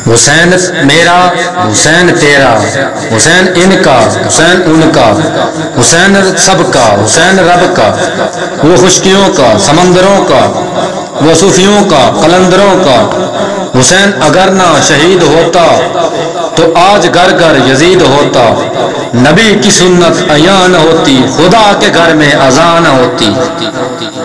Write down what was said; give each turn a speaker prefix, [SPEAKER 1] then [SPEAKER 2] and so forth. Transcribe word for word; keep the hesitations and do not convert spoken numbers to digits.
[SPEAKER 1] हुसैन मेरा, हुसैन तेरा, हुसैन इनका, हुसैन उनका, हुसैन सबका, हुसैन रब का, वो खुशकियों का, समंदरों का, वो सूफियों का, कलंदरों का। हुसैन अगर ना शहीद होता तो आज घर घर यजीद होता। नबी की सुन्नत अयान होती, खुदा के घर में अजान होती।